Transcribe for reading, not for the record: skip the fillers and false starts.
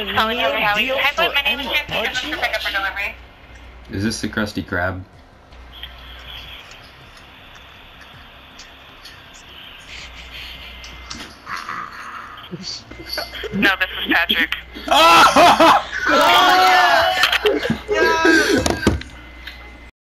Calling real Howie. deal Hi, for bud. My name is any Christy. I'm looking for budget? pickup or delivery. Is this the Krusty Krab? No, this is Patrick. Oh!